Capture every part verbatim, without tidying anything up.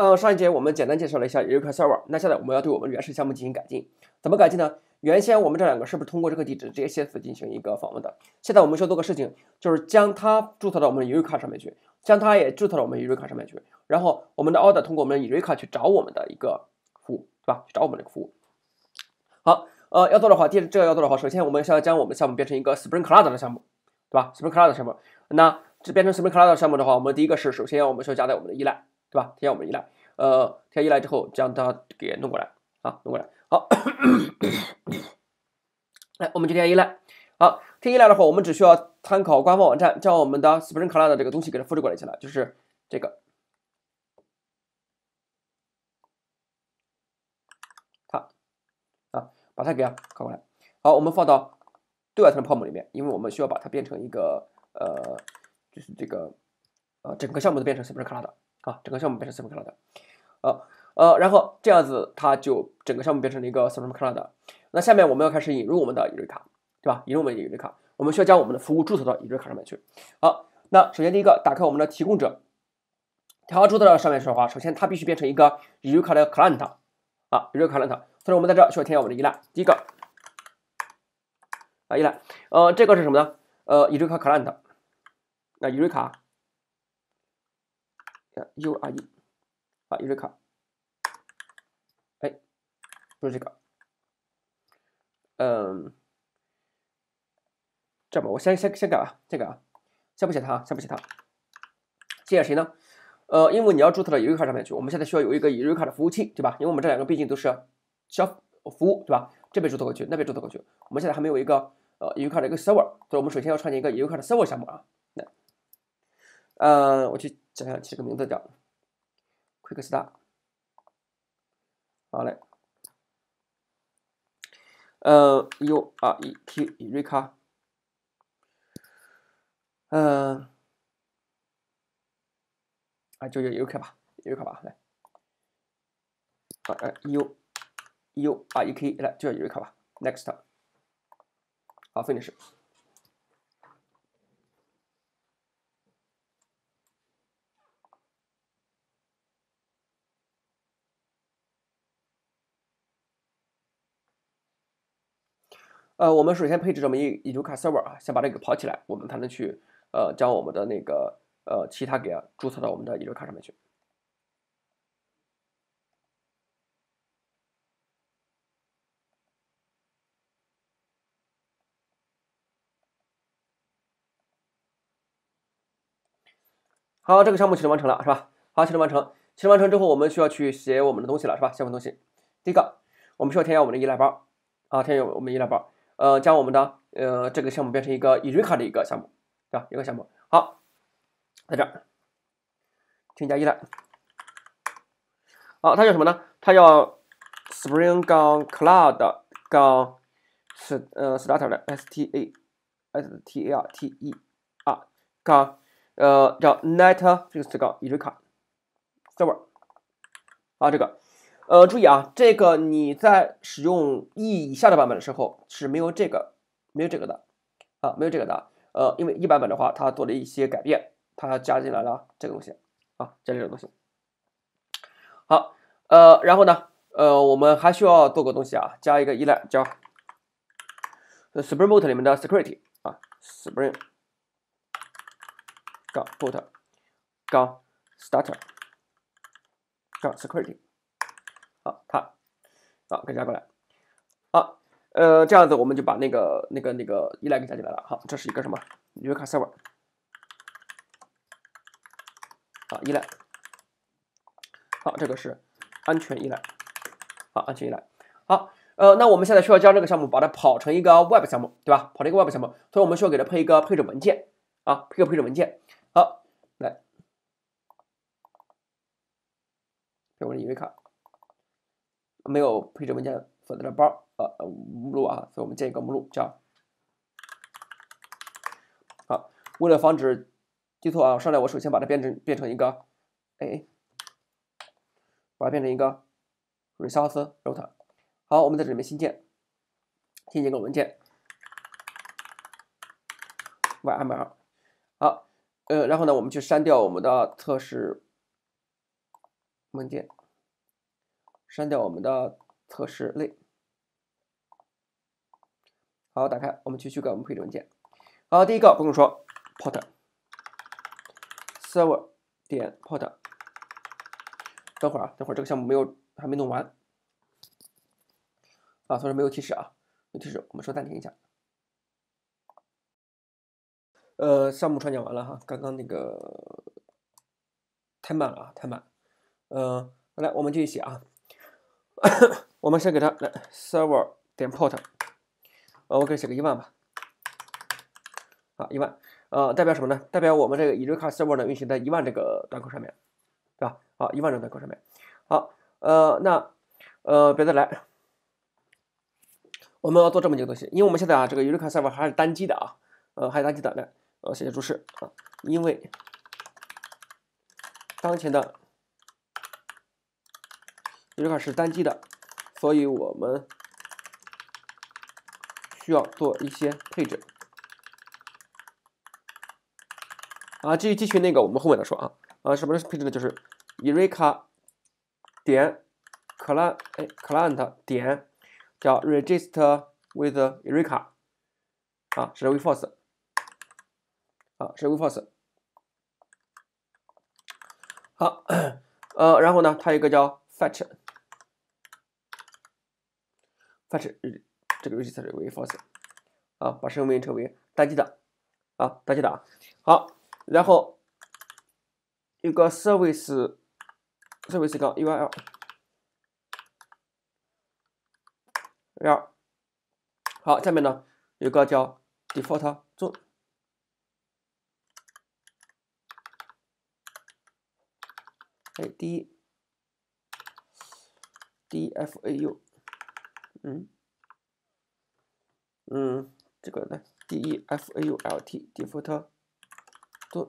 呃，上一节我们简单介绍了一下 Eureka Server，那现在我们要对我们原始项目进行改进。怎么改进呢？原先我们这两个是不是通过这个地址直接写死进行一个访问的？现在我们需要做个事情，就是将它注册到我们的 Eureka 上面去，将它也注册到我们 Eureka 上面去，然后我们的 order 通过我们的 Eureka 去找我们的一个服务，对吧？去找我们这个服务。好，呃，要做的话，第这个要做的话，首先我们是要将我们的项目变成一个 Spring Cloud 的项目，对吧 ？Spring Cloud 的项目，那这变成 Spring Cloud 的项目的话，我们第一个是首先要我们需要加载我们的依赖，对吧？添加我们的依赖。呃，添加依赖之后，将它给弄过来啊，弄过来。好，来，我们就添加依赖。好，添依赖的话，我们只需要参考官方网站，将我们的 Spring Cloud 的这个东西给它复制过来起来，就是这个，它啊，把它给拷过来。好，我们放到对外层的 P O M 里面，因为我们需要把它变成一个呃，就是这个呃，整个项目都变成 Spring Cloud 啊，整个项目变成 Spring Cloud。呃呃，然后这样子它就整个项目变成了一个 Spring Cloud。那下面我们要开始引入我们的 Eureka， 对吧？引入我们的 Eureka， 我们需要将我们的服务注册到 Eureka 上面去。好，那首先第一个，打开我们的提供者，它注册到上面去的话，首先它必须变成一个 Eureka 的 Client 啊 ，Eureka Client。所以我们在这需要添加我们的依赖。第一个啊依赖，呃，这个是什么呢？呃 ，Eureka Client， 那 Eureka U R E 啊 Eureka。不是这个，嗯，这样吧，我先先先改啊，先改啊，先不写它，先不写它，先写谁呢？呃，因为你要注册到 Eureka 上面去，我们现在需要有一个 Eureka 的服务器，对吧？因为我们这两个毕竟都是小服务，对吧？这边注册过去，那边注册过去，我们现在还没有一个呃 Eureka 的一个 server， 所以我们首先要创建一个 Eureka 的 server 项目啊。那，呃，我去想想起个名字叫 Quick Start， 好嘞。呃 ，U R E K Eureka， 嗯，啊，就叫 Eureka 吧 ，Eureka 吧，来，啊，呃 ，U U R E K 来，就叫 Eureka 吧 ，Next， 好 ，Finish。呃，我们首先配置这么一 Eureka server 啊，先把这个跑起来，我们才能去呃将我们的那个呃其他给注册到我们的 Eureka 上面去。好，这个项目启动完成了，是吧？好，启动完成，启动完成之后，我们需要去写我们的东西了，是吧？写我们东西。第一个，我们需要添加我们的依赖包啊，添加我们依赖包，呃，将我们的呃这个项目变成一个 Eureka 的一个项目，对吧？一个项目。好，在这儿添加依赖。好，它叫什么呢？它叫 Spring 杠 Cloud 杠是呃 Starter 的 S T A S T A R T E R 杠呃叫 Net 这个词杠 Eureka Server 啊，这个呃注意啊，这个你在使用 E 以下的版本的时候是没有这个没有这个的啊，没有这个的呃，因为 E 版本的话，它做了一些改变，它加进来了这个东西啊，加这个东西。好，呃，然后呢，呃，我们还需要做个东西啊，加一个依赖叫 Spring Boot 里面的 Security 啊 ，Spring 杠 Boot 杠 Starter 杠 Security， 好，它好给加过来，好，呃，这样子我们就把那个那个那个依赖给加进来了。好，这是一个什么 Eureka Server 啊，依赖，好，这个是安全依赖，好，安全依赖，好。呃，那我们现在需要将这个项目把它跑成一个 Web 项目，对吧？跑成一个 Web 项目，所以我们需要给它配一个配置文件啊，配个配置文件。好，来，配我的 Eureka 没有配置文件所在的包呃呃目录啊，所以我们建一个目录叫好，为了防止记错啊，上来我首先把它变成变成一个哎，把它变成一个 resource router。好，我们在这里面新建，新建个文件 Y M L。好，呃，然后呢，我们去删掉我们的测试文件，删掉我们的测试类。好，打开，我们去修改我们配置文件。好，第一个不用说 ，port server 点 port。等会儿啊，等会儿这个项目没有还没弄完啊，所以说没有提示啊，没有提示，我们说暂停一下。呃，项目传讲完了哈，刚刚那个太慢了啊，太慢。呃，来，我们继续写啊。我们先给它来 server 点 port， 呃，我给写个一万吧。啊，一万，呃，代表什么呢？代表我们这个 Eureka server 呢运行在一万这个端口上面，对吧？好，一万这个端口上面。好，呃，那呃，别的来，我们要做这么几个东西，因为我们现在啊，这个 Eureka server 还是单机的啊，呃，还是单机的，来，呃，写写注释啊，因为当前的 Eureka 是单机的，所以我们需要做一些配置。啊，至于集群那个，我们后面再说啊。啊，什么是配置呢？就是 Eureka 点 client 哎 client 点叫 register with Eureka 啊，是 wforce 啊，是 wforce。好，呃，然后呢，它有一个叫 fetch fetch 这个 register wforce 啊，把声明称为单机的啊，单机的啊。好，然后有个 service service 杠 U R L 二，好，下面呢有个叫 default zone， 哎 d dfau， 嗯嗯，这个呢 default default zone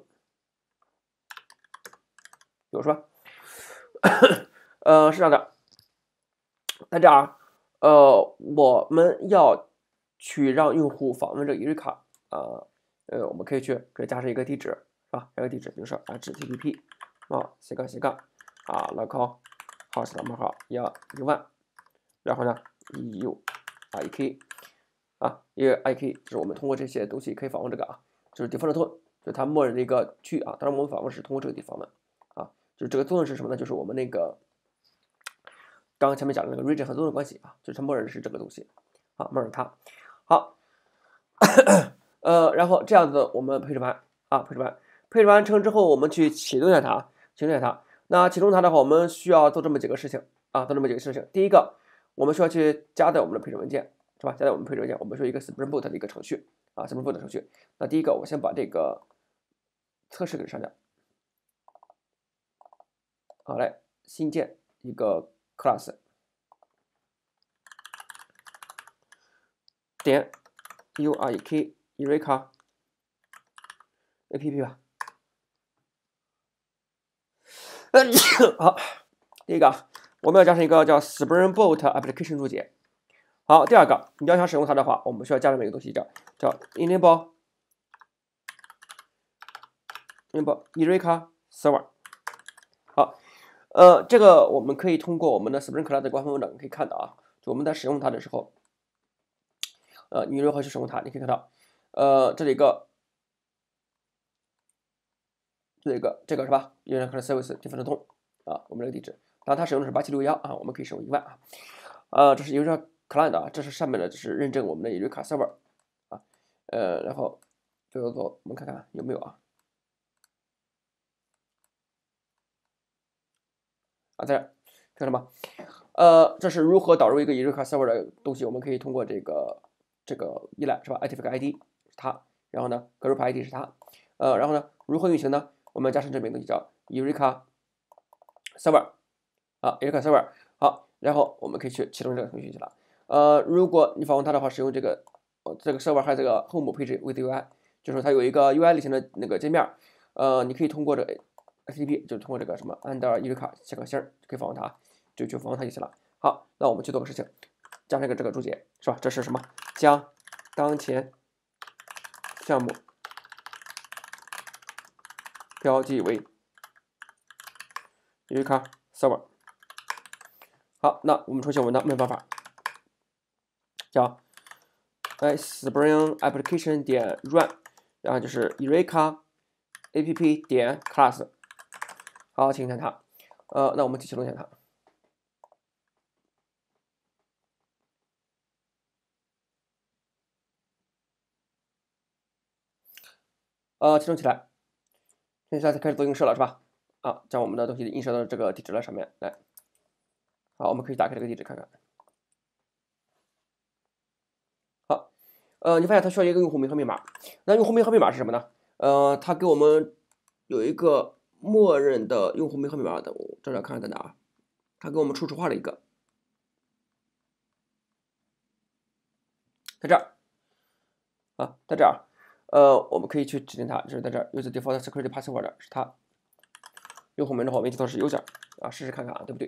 有是吧？呃，是这样的，在这儿，呃，我们要去让用户访问这个 Eureka，呃呃，我们可以去给加上一个地址，是吧？加个地址，比如说 http 啊斜杠斜杠啊 local host 冒号幺一万，然后呢 eu ik 啊，一个 ik 就是我们通过这些东西可以访问这个啊，就是 default zone，就是它默认的一个区域啊。当然我们访问是通过这个地方的啊，就是这个 zone是什么呢？就是我们那个刚刚前面讲的那个 region 和 zone 的关系啊，就是它默认是这个东西啊，默认它。好，呃，然后这样子我们配置完啊，配置完，配置完成之后，我们去启动一下它，启动一下它。那启动它的话，我们需要做这么几个事情啊，做这么几个事情。第一个，我们需要去加载我们的配置文件，是吧？加载我们配置文件，我们说一个 Spring Boot 的一个程序啊 ，Spring Boot 的程序。那第一个，我先把这个测试给删掉。好，来新建一个 class， 点 Eureka Eureka app 吧。好，第一个我们要加上一个叫 Spring Boot Application 注解。好，第二个你要想使用它的话，我们需要加这么一个东西叫叫 enable enable Eureka Server。好，呃，这个我们可以通过我们的 Spring Cloud 的官方文档可以看到啊，就我们在使用它的时候，呃，你如何去使用它？你可以看到，呃，这里一个。这个这个是吧 ？Eureka Service Default Zone 啊，我们这个地址，当然它使用的是八七六幺啊，我们可以使用一万啊。呃，这是 Eureka Client 啊，这是上面的，就是认证我们的 Eureka Server 啊。呃，然后最后做，我们看看有没有啊？啊，在这儿看到吗？呃，这是如何导入一个 Eureka Server 的东西？我们可以通过这个这个依赖是吧 ？Active I D 是它，然后呢 ，Group I D 是它，呃，然后呢，如何运行呢？我们加上这边东西叫 Eureka Server 啊 Eureka Server 好，然后我们可以去启动这个程序去了。呃，如果你访问它的话，使用这个呃这个 Server 还有这个 Home 配置 with U I， 就是它有一个 U I 类型的那个界面，呃，你可以通过这个 H T T P 就通过这个什么 under Eureka 写个星儿，可以访问它，就去访问它就行了。好，那我们去做个事情，加上一个这个注解是吧？这是什么？将当前项目标记为 Eureka server。好，那我们重写文档没办法，叫哎 Spring Application 点 run， 然后就是 Eureka app 点 class。好，请看它。呃，那我们启动一下它。呃，启动起来，现在开始做映射了，是吧？啊，将我们的东西映射到这个地址了上面来。好，我们可以打开这个地址看看。好，呃，你发现它需要一个用户名和密码。那用户名和密码是什么呢？呃，它给我们有一个默认的用户名和密码的，我这儿看看在哪啊？它给我们初始化了一个，在这儿啊，在这儿。呃，我们可以去指定它，就是在这儿 use default security password 是它。用户名的话，我们记错是 user 啊，试试看看啊，对不对？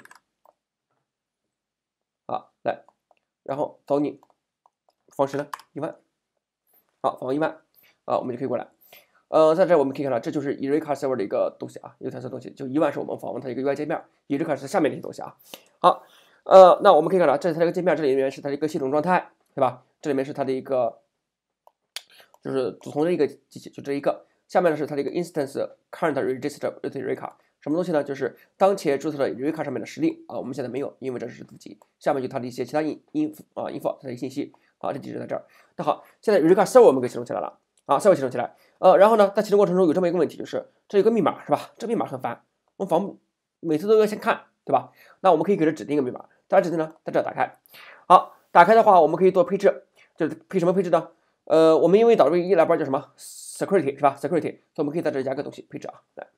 好，来，然后找你方式呢一万，好，访问一万啊，我们就可以过来。呃，在这我们可以看到，这就是 Eureka Server 的一个东西啊，一个特色东西，就一万是我们访问它的一个 U I 界面 ，Eureka 是下面这些东西啊。好，呃，那我们可以看到，这是它的一个界面，这里面是它的一个系统状态，对吧？这里面是它的一个，就是组成的一个机器，就这一个。下面呢是它的一个 instance current register with Eureka， 什么东西呢？就是当前注册的 Eureka 上面的实例啊，我们现在没有，因为这是自己。下面就它的一些其他 in in 啊 info 它的信息，好，这地址在这儿。那好，现在 Eureka Server 我们给启动起来了。啊 ，server 启动起来，呃，然后呢，在启动过程中有这么一个问题，就是这有个密码是吧？这密码很烦，我们防每次都要先看，对吧？那我们可以给它指定一个密码，大家指定呢，在这打开。好，打开的话，我们可以做配置，就是配什么配置呢？呃，我们因为导入一来包叫什么 security 是吧 ？security，所以我们可以在这加个东西配置啊，来，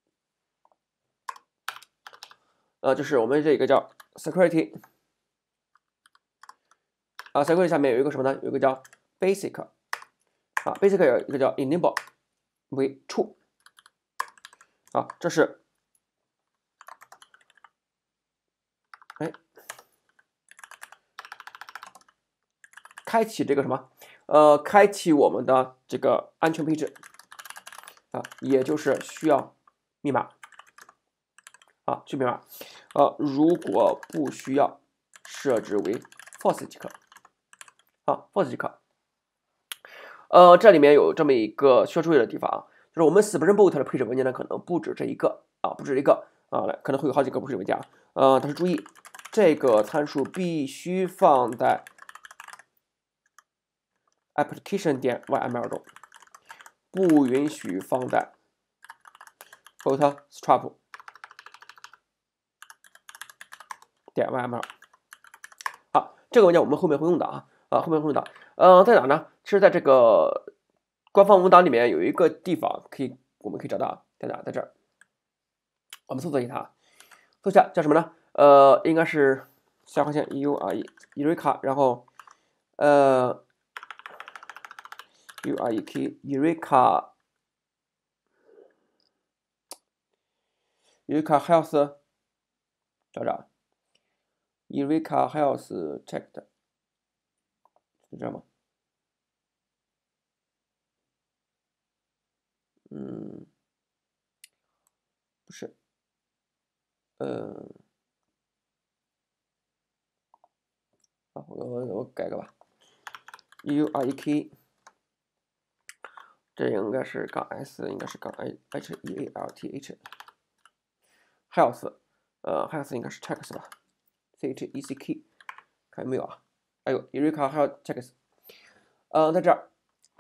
呃，就是我们这个叫 security， 啊 ，security 下面有一个什么呢？有一个叫 basic。啊 ，basic 有一个叫 enable 为 true， 啊，这是，哎，开启这个什么，呃，开启我们的这个安全配置，啊，也就是需要密码，啊，去密码，呃，如果不需要，设置为 false 即可，啊 ，false 即可。呃，这里面有这么一个需要注意的地方啊，就是我们 Spring Boot 的配置文件呢，可能不止这一个啊，不止一个啊，来，可能会有好几个配置文件啊。呃，但是注意，这个参数必须放在 application 点 Y M L 中，不允许放在 bootstrap 点 Y M L。好，这个文件我们后面会用到啊，啊，后面会用到。呃，在哪呢？是在这个官方文档里面有一个地方可以，我们可以找到，在哪？在这儿。我们搜索一下它，搜一下叫什么呢？呃，应该是下划线 U R E Eureka， 然后呃 U R E K Eureka Eureka Health 找找 Eureka Health Checked 是这样吗？嗯，不是，呃，啊，我我我改个吧 U R E K。这应该是杠 S， 应该是杠 H E A L T H health， 呃 health 应该是 checks 吧 ，C H E C K， 看有没有啊？哎呦 Eureka health checks， 呃，在这儿，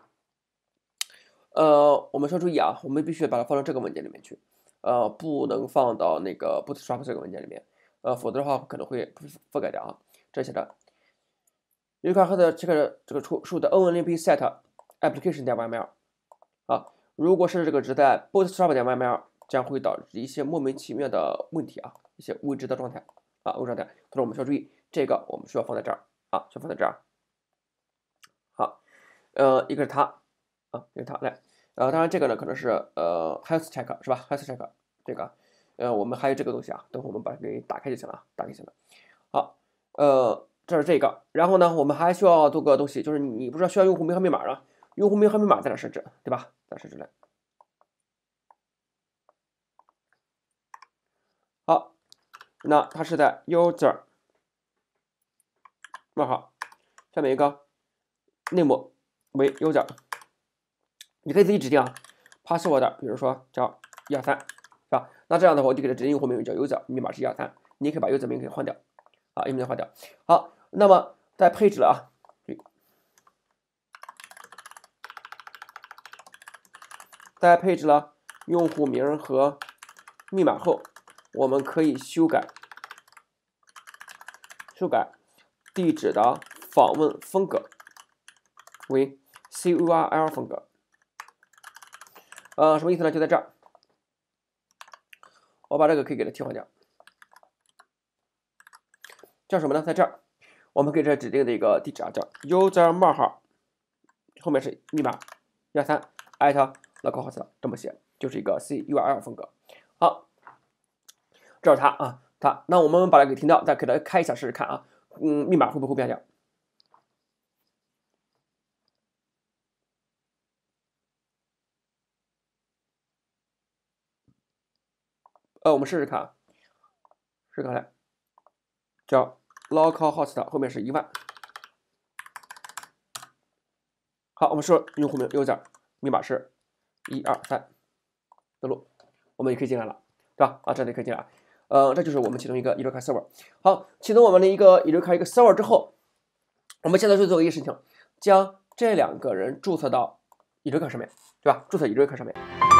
呃，我们说注意啊，我们必须把它放到这个文件里面去，呃，不能放到那个 Bootstrap 这个文件里面，呃，否则的话可能会覆盖掉啊。这写的 Eureka health 这个这个出数的 only set application 点 Y M L。啊，如果是这个值在 Bootstrap 点 Y M L， 将会导致一些莫名其妙的问题啊，一些未知的状态啊，未知状态。所以我们需要注意，这个我们需要放在这儿啊，需要放在这儿。好，呃，一个是它啊，一个是它来，呃，当然这个呢可能是呃 health check 是吧 ？health check 这个，呃，我们还有这个东西啊，等会我们把它给打开就行了，打开就行了。好，呃，这是这个，然后呢，我们还需要做个东西，就是你不是需要用户名和密码啊？用户名和密码在哪设置，对吧？在设置来。好， 那它是在 user 冒号下面一个 name 为 user， 你可以自己指定啊 password， 比如说叫一二三，是吧？那这样的话，我就给它指定用户名叫 user， 密码是一二三，你也可以把 user 名给换掉啊，名换掉。好，那么在配置了啊，在配置了用户名和密码后，我们可以修改修改地址的访问风格为 C U R L 风格。呃，什么意思呢？就在这儿，我把这个可以给它替换掉，叫什么呢？在这儿，我们给这指定的一个地址啊，叫 user 冒号后面是密码一二三 at localhost， 这么写就是一个 C U R L 风格。好，这是它啊，它。那我们把它给停掉，再给它开一下试试看啊。嗯，密码会不会变掉？呃，我们试试看啊，试试看来，叫 localhost 后面是一万。好，我们说用户名 user， 密码是一二三，登录，我们也可以进来了，对吧？啊，这里可以进来。呃，这就是我们启动一个 Eureka server。好，启动我们的一个 Eureka 一个 server 之后，我们现在就做一个事情，将这两个人注册到 Eureka 上面，对吧？注册 Eureka 上面。